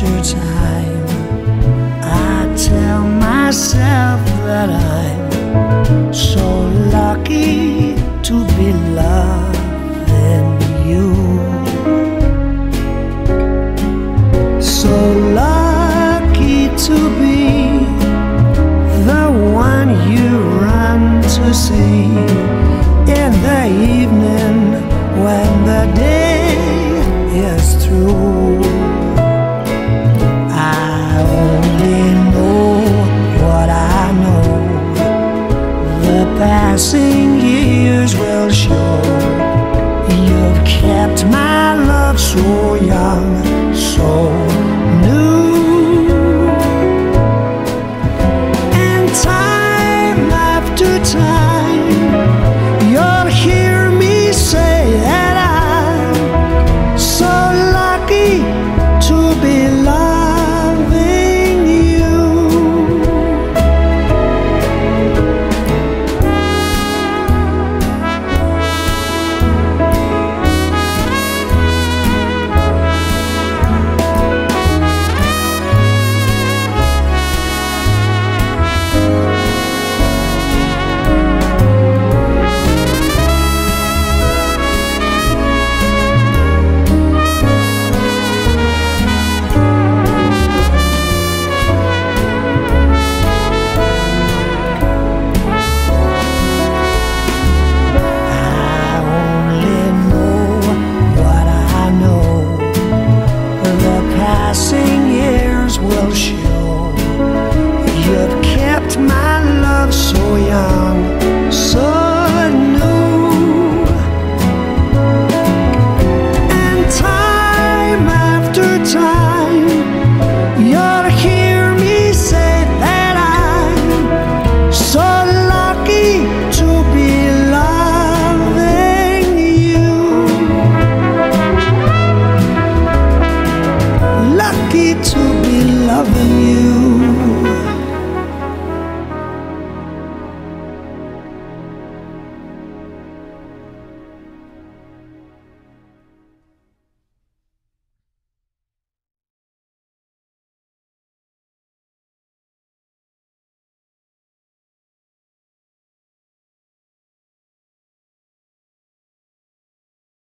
after time, I tell myself that I'm so lucky to be loving you, so lucky to be the one you run to see in the evening when the day is through. I only know what I know. The passing years will show. You've kept my love so young.